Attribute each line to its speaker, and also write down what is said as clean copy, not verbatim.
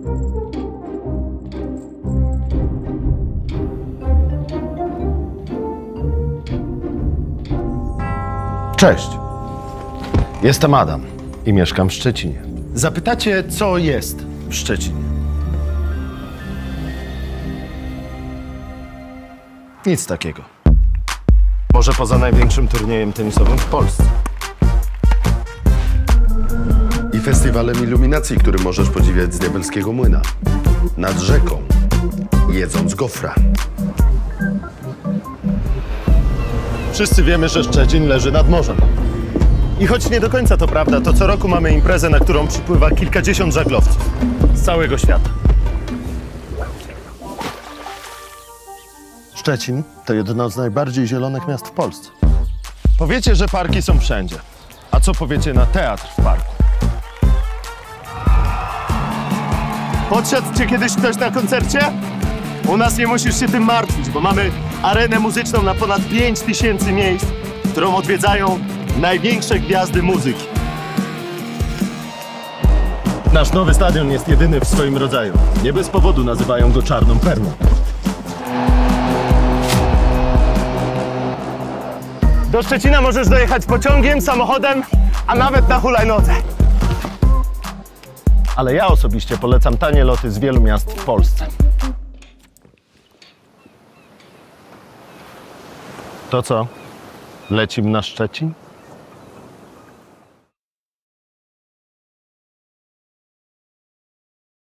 Speaker 1: Cześć. Jestem Adam i mieszkam w Szczecinie.
Speaker 2: Zapytacie, co jest w Szczecinie?
Speaker 1: Nic takiego. Może poza największym turniejem tenisowym w Polsce.
Speaker 3: I festiwalem iluminacji, który możesz podziwiać z diabelskiego młyna. Nad rzeką, jedząc gofra.
Speaker 2: Wszyscy wiemy, że Szczecin leży nad morzem. I choć nie do końca to prawda, to co roku mamy imprezę, na którą przypływa kilkadziesiąt żaglowców z całego świata.
Speaker 1: Szczecin to jedno z najbardziej zielonych miast w Polsce.
Speaker 2: Powiecie, że parki są wszędzie. A co powiecie na teatr w parku? Podsiadł cię kiedyś ktoś na koncercie? U nas nie musisz się tym martwić, bo mamy arenę muzyczną na ponad 5000 miejsc, którą odwiedzają największe gwiazdy muzyki. Nasz nowy stadion jest jedyny w swoim rodzaju. Nie bez powodu nazywają go Czarną Perłą. Do Szczecina możesz dojechać pociągiem, samochodem, a nawet na hulajnodze. Ale ja osobiście polecam tanie loty z wielu miast w Polsce. To co? Lecimy na Szczecin?